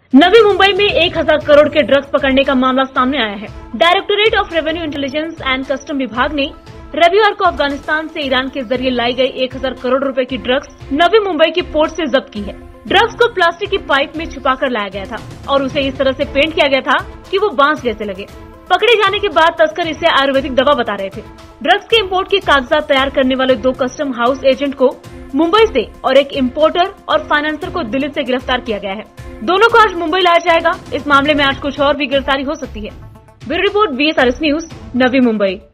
नवी मुंबई में 1000 करोड़ के ड्रग्स पकड़ने का मामला सामने आया है। Directorate of revenue intelligence and custom विभाग ने रविवार को अफगानिस्तान से ईरान के जरिए लाई गई 1000 करोड़ रुपए की ड्रग्स नवी मुंबई की पोर्ट से जब्त की है। ड्रग्स को प्लास्टिक की पाइप में छुपाकर लाया गया था और उसे इस तरह से पेंट किया गया था कि वो बांस जैसे लगे। पकड़े जाने के बाद तस्कर इसे आयुर्वेदिक दवा बता रहे थे। ड्रग्स के इम्पोर्ट के कागजात तैयार करने वाले 2 कस्टम हाउस एजेंट को मुंबई से और एक इम्पोर्टर और फाइनेंसर को दिल्ली से गिरफ्तार किया गया है। दोनों को आज मुंबई लाया जाएगा। इस मामले में आज कुछ और भी गिरफ्तारी हो सकती है। Bureau report, VSRS news, Navi Mumbai.